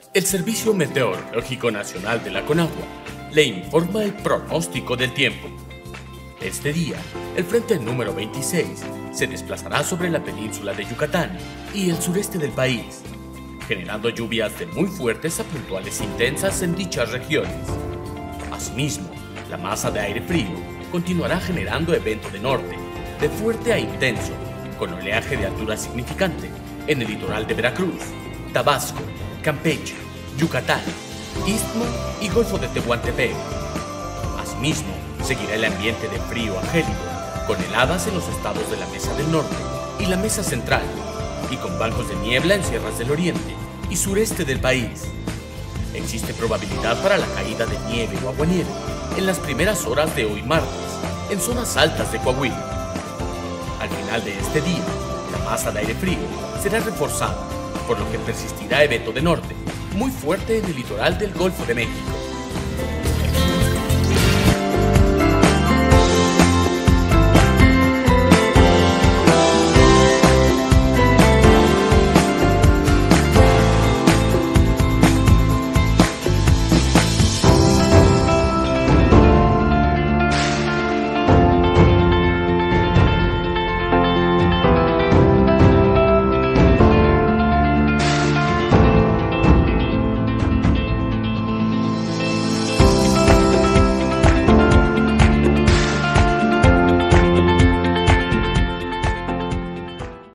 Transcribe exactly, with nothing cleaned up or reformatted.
El Servicio Meteorológico Nacional de la Conagua le informa el pronóstico del tiempo. Este día, el frente número veintiséis se desplazará sobre la península de Yucatán y el sureste del país, generando lluvias de muy fuertes a puntuales intensas en dichas regiones. Asimismo, la masa de aire frío continuará generando evento de norte, de fuerte a intenso, con oleaje de altura significante en el litoral de Veracruz, Tabasco, Campeche, Yucatán, Istmo y Golfo de Tehuantepec. Asimismo, seguirá el ambiente de frío a gélido, con heladas en los estados de la Mesa del Norte y la Mesa Central, y con bancos de niebla en sierras del oriente y sureste del país. Existe probabilidad para la caída de nieve o aguanieve en las primeras horas de hoy martes, en zonas altas de Coahuila. Al final de este día, la masa de aire frío será reforzada, por lo que persistirá evento de norte, muy fuerte en el litoral del Golfo de México.